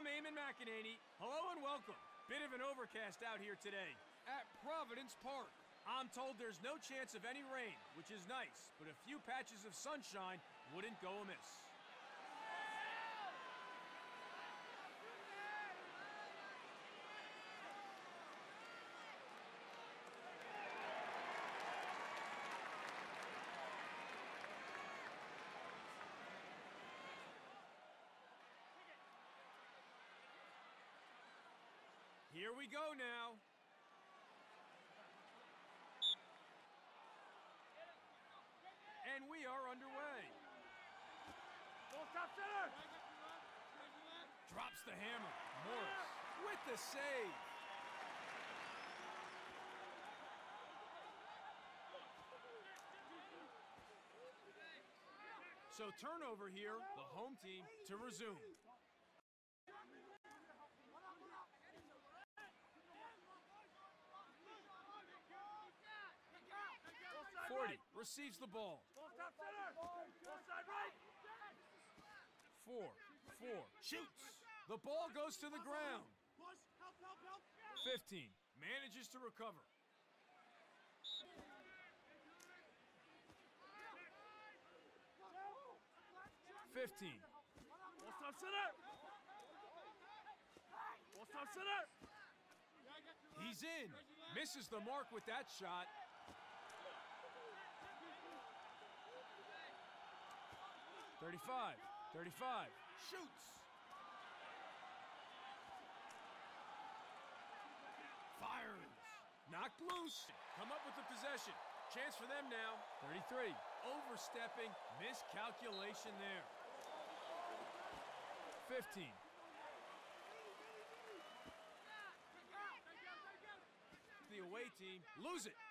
Eamon McEnany. Hello and welcome. Bit of an overcast out here today at Providence Park. I'm told there's no chance of any rain, which is nice, but a few patches of sunshine wouldn't go amiss. Here we go now. And we are underway. Ball top center. Drops the hammer. Morris with the save. So turnover here, the home team to resume. 40 receives the ball. Ball top center. Ball side right. 4 shoots. The ball goes to the ground. 15 manages to recover. 15. Ball top center. Ball top center. He's in. Misses the mark with that shot. 35. Shoots. Fires. Knocked loose. Come up with the possession. Chance for them now. 33. Overstepping. Miscalculation there. 15. The away team lose it.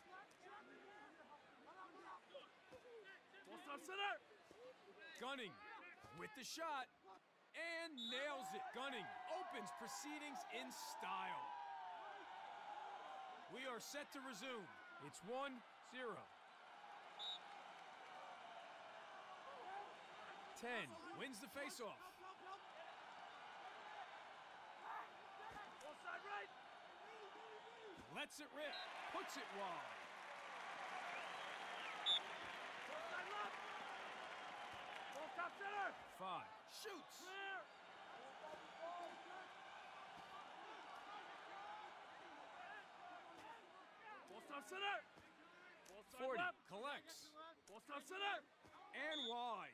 Ball top center. Gunning with the shot and nails it. Gunning opens proceedings in style. We are set to resume. It's 1-0. 10 wins the faceoff. Ball side right. Lets it rip. Puts it wide. Ball side left. Ball top center. 5 shoots. Clear. Ball top center. Ball side 40 left. collects. Ball top center. And wide.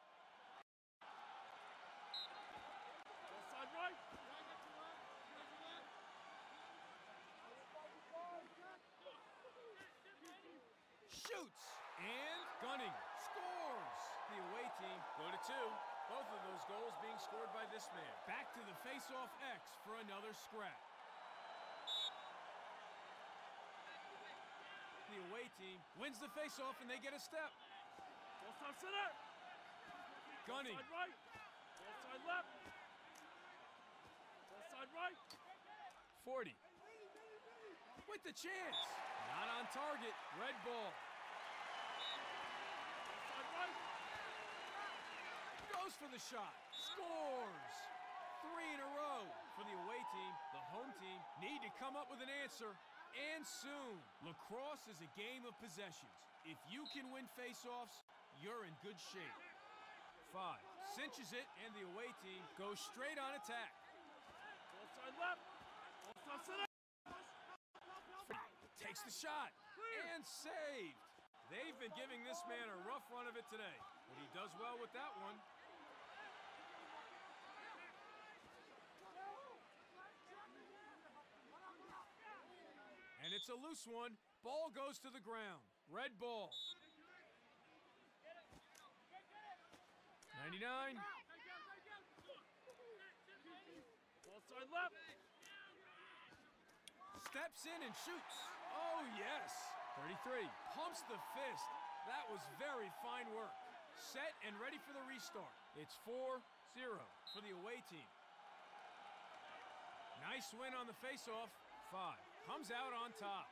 Ball side right. Shoots. And Gunning scores. The away team go to 2. Both of those goals being scored by this man. Back to the face-off X for another scrap. The away team wins the face-off and they get a step. Ball top center. Gunning. Ball side right. Ball side left. Ball side right. 40. With the chance. Not on target. Red ball. Ball side right. Goes for the shot. Scores. 3 in a row for the away team. The home team need to come up with an answer, and soon. Lacrosse is a game of possessions. If you can win face-offs, you're in good shape. 5 cinches it, and the away team goes straight on attack. Ball side left. Ball top center. Takes the shot and saved. They've been giving this man a rough run of it today, but he does well with that one. And it's a loose one. Ball goes to the ground. Red ball. 99. Ball side left. Steps in and shoots. Oh, yes. 33. Pumps the fist. That was very fine work. Set and ready for the restart. It's 4-0 for the away team. Nice win on the faceoff. 5 comes out on top.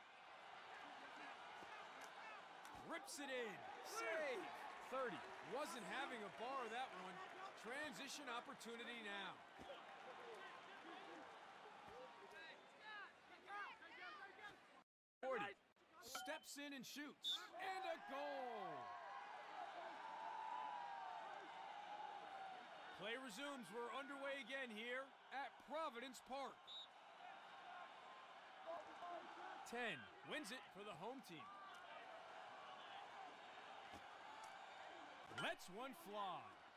Rips it in. Save. 30. Wasn't having a bar of that one. Transition opportunity now. steps in and shoots. And a goal! Play resumes. We're underway again here at Providence Park. 10 wins it for the home team. Lets one fly.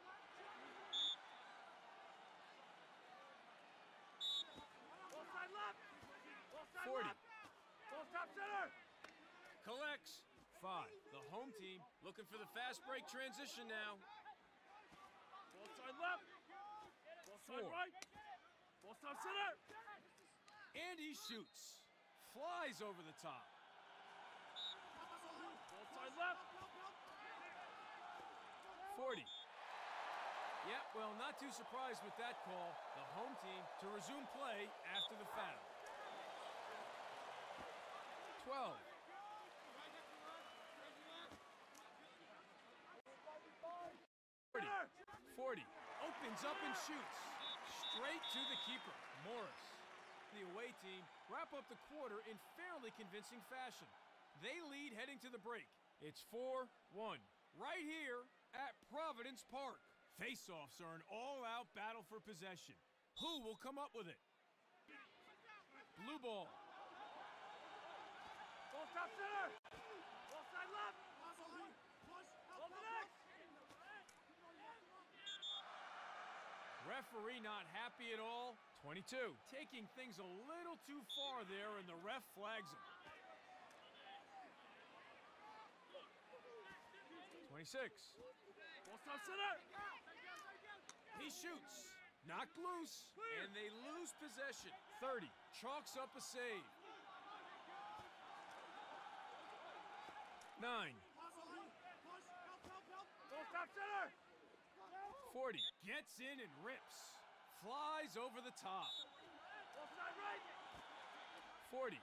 Offside left. Offside 40. left. Ball top center. Collects. 5. The home team looking for the fast break transition now. Ball side left. Ball side 4. right. Ball top center. And he shoots. Flies over the top. Ball side left. 40. Yeah, well, not too surprised with that call. The home team to resume play after the foul. 12. 40. Opens up and shoots. Straight to the keeper, Morris. The away team wrap up the quarter in fairly convincing fashion. They lead heading to the break. It's 4-1. Right here at Providence Park. Face-offs are an all-out battle for possession. Who will come up with it? Blue ball. Ball top center. Ball side left. Ball the next. Referee not happy at all. 22. Taking things a little too far there, and the ref flags him. 26. Ball top center. He shoots. Knocked loose, and they lose possession. 30. Chalks up a save. 9. Ball top center. 40. Gets in and rips. Flies over the top. Ball side right. 40.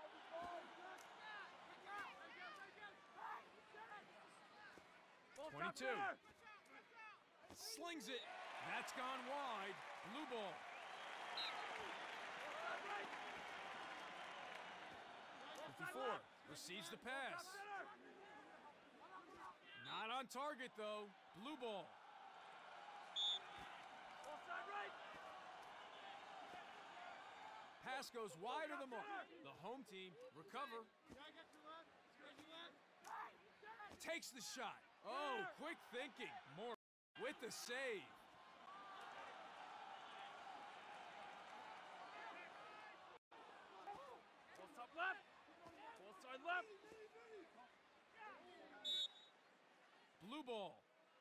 Ball top 22. center. Slings it. That's gone wide. Blue ball. Ball side right. Ball side 54. left. Receives the Ball pass. top center. Not on target, though. Blue ball. Ball side right. Pass goes wide of the mark. The home team recover. Takes the shot. Oh, quick thinking. More with the save. Ball top left. Ball side left. Blue ball.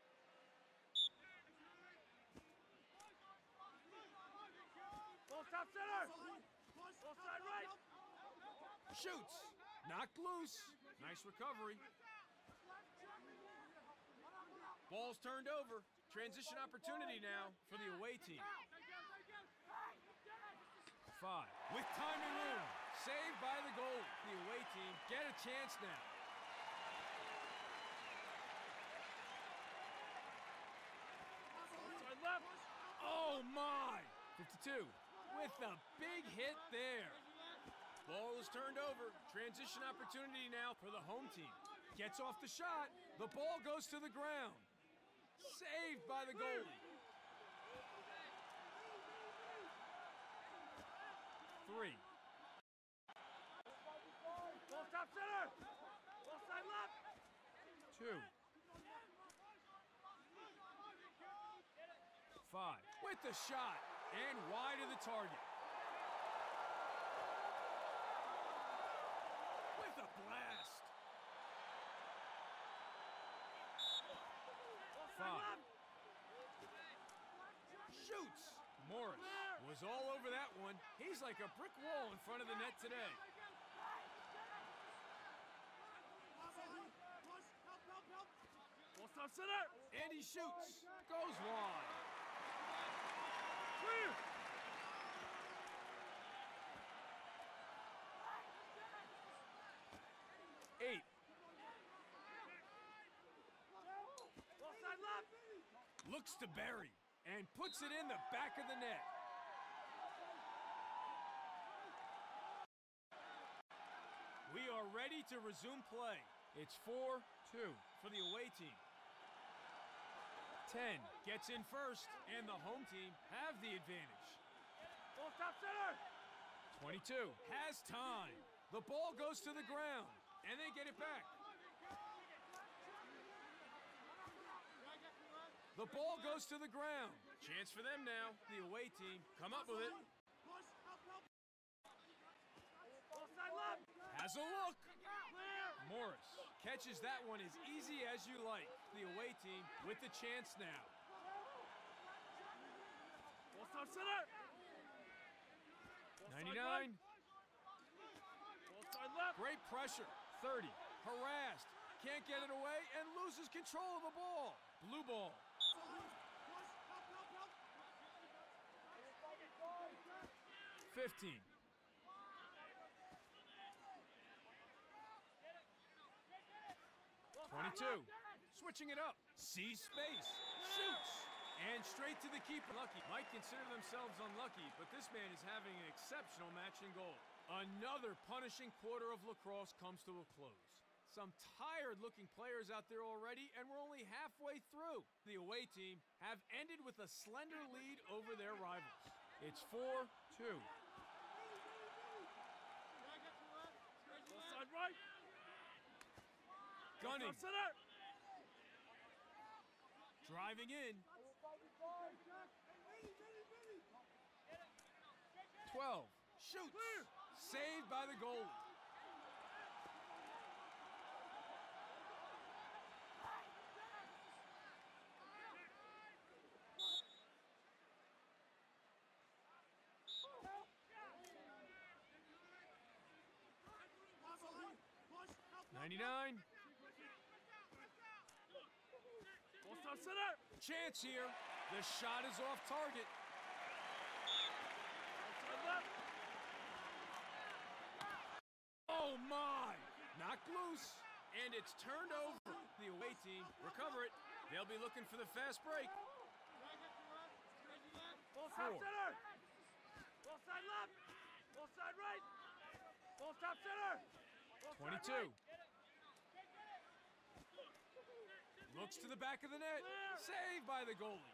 Ball top center. Ball side right. Shoots. Knocked loose. Nice recovery. Ball's turned over. Transition opportunity now for the away team. 5. With time and room. Saved by the goalie. The away team get a chance now. Ball side left. Oh my! 52 with a big hit there. Ball is turned over. Transition opportunity now for the home team. Gets off the shot. The ball goes to the ground. Saved by the goalie. 3. Ball top center. Ball side left. 2. 5. With the shot and wide of the target. With a blast. Ball 5. side left. Shoots. Morris was all over that one. He's like a brick wall in front of the net today. Ball top center. And he shoots. Goes wide. Clear. 8. Ball side left. Looks to bury and puts it in the back of the net. We are ready to resume play. It's 4-2 for the away team. 10 gets in first, and the home team have the advantage. Ball top center. 22 has time. The ball goes to the ground, and they get it back. The ball goes to the ground. Chance for them now. The away team come up with it. Push, help, help. Ball side left. Has a look. Clear. Morris catches that one as easy as you like. The away team with the chance now. Ball top center. Ball side 99. right. Ball side left. Great pressure. 30. Harassed. Can't get it away and loses control of the ball. Blue ball. Push, help, help, help. 15. 22. Switching it up. Sees space. Shoots. And straight to the keeper. Lucky. Might consider themselves unlucky, but this man is having an exceptional match in goal. Another punishing quarter of lacrosse comes to a close. Some tired-looking players out there already, and we're only halfway through. The away team have ended with a slender lead over their rivals. It's 4-2. Ball side right. Gunning. Top center. Driving in. 12. Shoots. Saved by the goalie. Push, help, 99. ball top center. Chance here. The shot is off target. Ball side left. Oh my! Knocked loose, and it's turned over. The away team recover it. They'll be looking for the fast break. Ball top 4. center. Ball side left. Ball side right. Ball top center. Ball side 22. right. Looks to the back of the net. Saved by the goalie.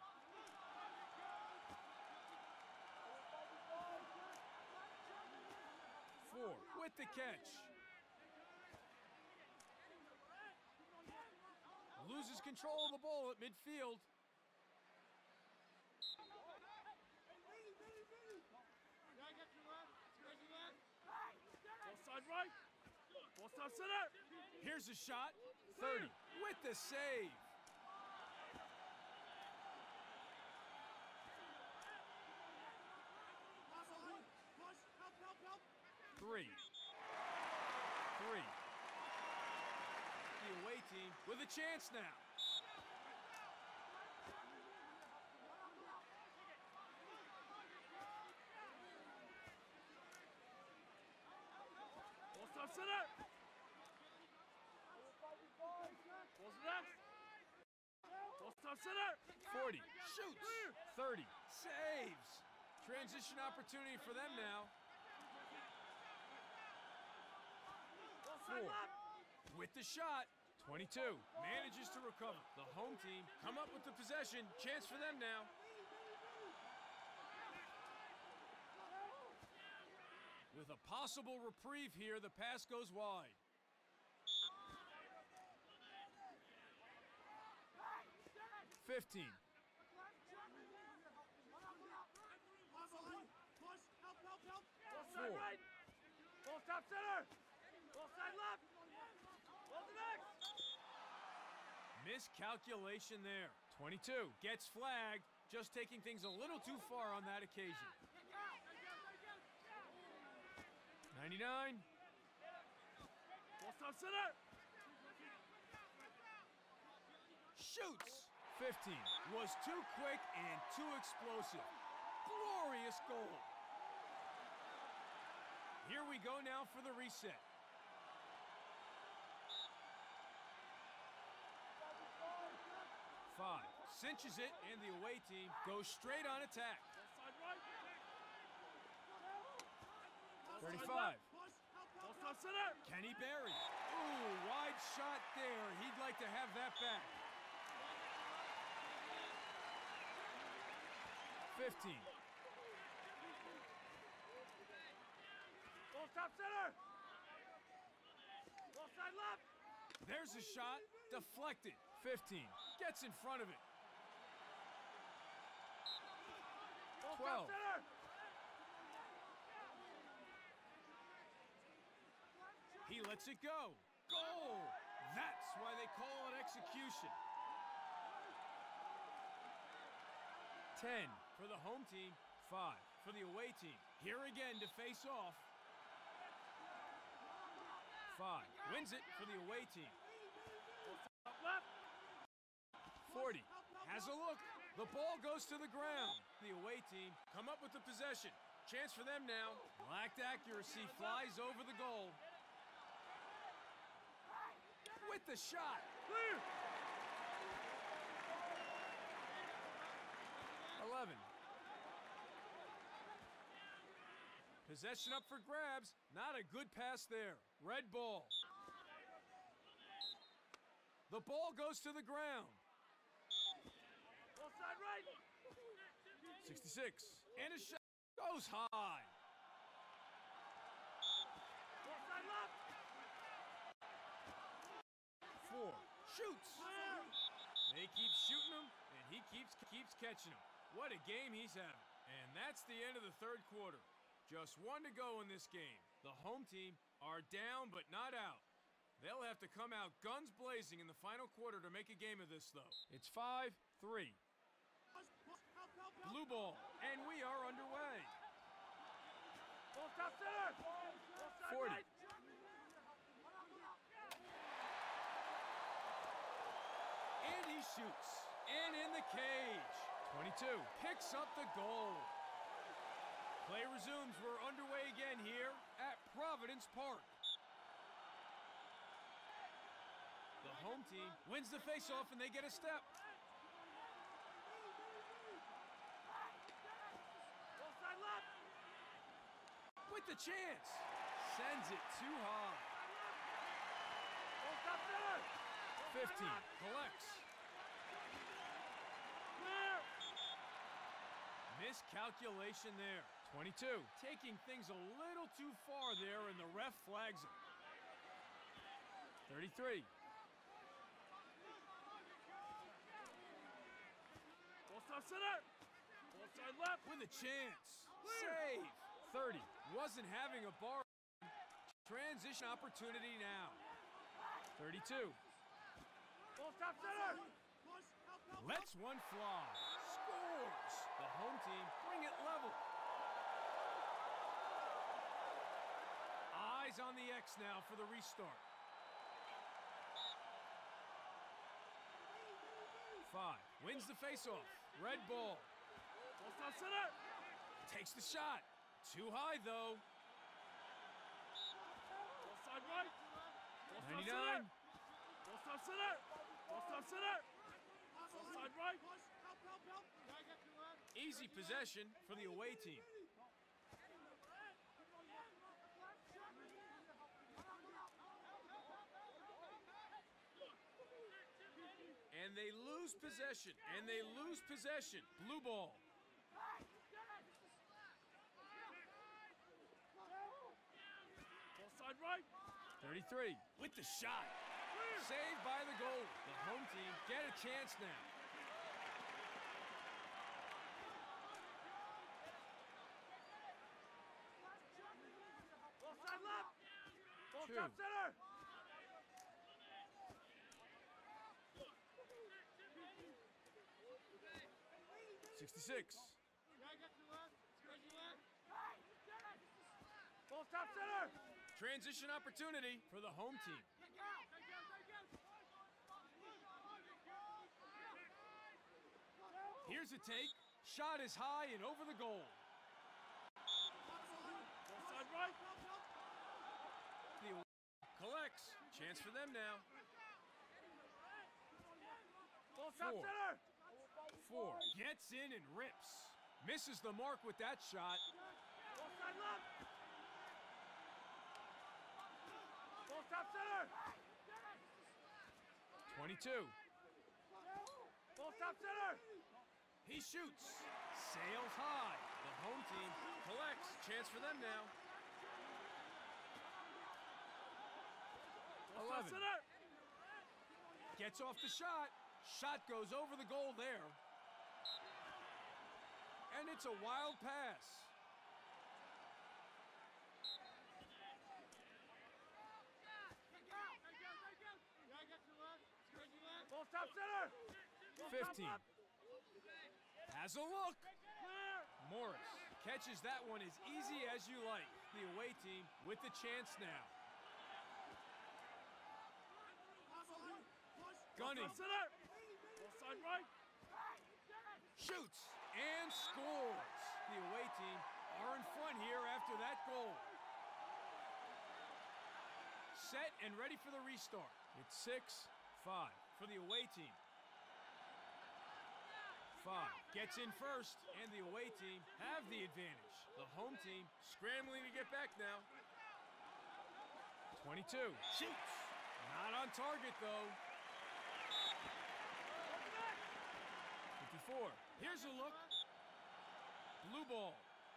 4 with the catch. Loses control of the ball at midfield. Ball side right. Ball top center. Here's a shot. 30 with the save. Push, help, help, help. 3. The away team with a chance now. Ball top center. Ball's next. Ball top center. 40 shoots. 30 saves. Transition opportunity for them now. Ball side 4 left. with the shot. 22 manages to recover. The home team come up with the possession. Chance for them now. With a possible reprieve here, the pass goes wide. 15. Push, help, help, help. Ball 4 side right. Ball top center. Ball side left. Ball to next. Miscalculation there. 22 gets flagged, just taking things a little too far on that occasion. 99. Ball top center. Shoots. 15 was too quick and too explosive. Glorious goal. Here we go now for the reset. 5 cinches it, and the away team goes straight on attack. Ball side right. Ball side 35. left. Push, help, help, help. top center. Kenny Berry. Ooh, wide shot there. He'd like to have that back. 15. Ball top center. Ball side left. There's a shot. Deflected. 15. Gets in front of it. Ball 12. top center. He lets it go. Goal! That's why they call it execution. 10 for the home team, 5 for the away team. Here again to face off. 5 wins it for the away team. Top left. 40 has a look. The ball goes to the ground. The away team come up with the possession. Chance for them now. Lacked accuracy, flies over the goal. With the shot. Clear. 11. Possession up for grabs. Not a good pass there. Red ball. The ball goes to the ground. Ball side right. 66. And a shot goes high. Ball side left. 4 shoots. They keep shooting him, and he keeps catching them. What a game he's having. And that's the end of the third quarter. Just 1 to go in this game. The home team are down but not out. They'll have to come out guns blazing in the final quarter to make a game of this, though. It's 5-3. Blue ball, and we are underway. Ball top center. Ball side 40. right. And he shoots. And in the cage. 22 picks up the goal. Play resumes. We're underway again here at Providence Park. The home team wins the faceoff and they get a step. Ball side left. With the chance. Sends it too high. Ball top center. 15 collects. Clear. Miscalculation there. 22 taking things a little too far there and the ref flags him. 33. Ball top center. Ball side left. With a chance. Save. 30 wasn't having a bar. Transition opportunity now. 32. Ball top center. Lets one fly. Scores. The home team bring it level. Eyes on the X now for the restart. 5 wins the faceoff. Red ball. Ball top center. Takes the shot. Too high though. Ball side right. Ball top 99. center. Ball top center. Ball top center. Ball side right. Easy possession for the away team. And they lose possession. And they lose possession. Blue ball. Ball side right. 33 with the shot. Saved by the goal. The home team get a chance now. Ball side left. Ball 2. top center. 66. Ball top center. Transition opportunity for the home team. Here's a take. Shot is high and over the goal. Ball side right. The collects. Chance for them now. Ball top 4. center. 4 gets in and rips. Misses the mark with that shot. Ball side left. stop center! 22. Full stop center! He shoots. Sails high. The home team collects. Chance for them now. Full stop 11. center! Gets off the shot. Shot goes over the goal there. And it's a wild pass. Full stop center! 15. Has a look. Clear! Morris catches that one as easy as you like. The away team with the chance now. Gunning. Full center! Full side right! Shoots and scores. The away team are in front here after that goal. Set and ready for the restart. It's 6-5 for the away team. 5 gets in first, and the away team have the advantage. The home team scrambling to get back now. 22 shoots. Not on target, though. 54. Here's a look. Blue ball.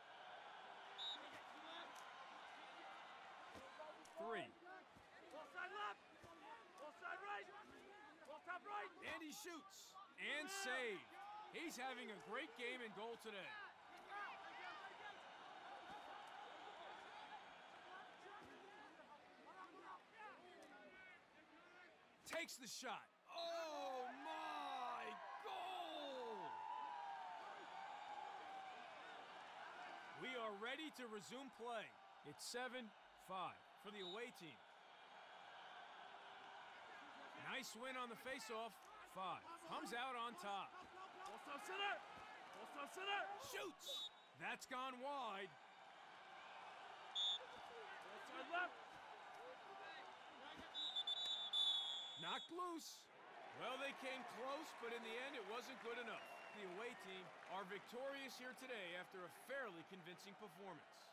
3. Full side left! Full side right! Full top right! And he shoots. And saved. He's having a great game and goal today. Takes the shot. Oh, my goal! We are ready to resume play. It's 7-5 for the away team. Nice win on the faceoff. 5 comes out on top. Full stop center! Full stop center! Shoots. That's gone wide. Full side left! Knocked loose. Well, they came close, but in the end, it wasn't good enough. The away team are victorious here today after a fairly convincing performance.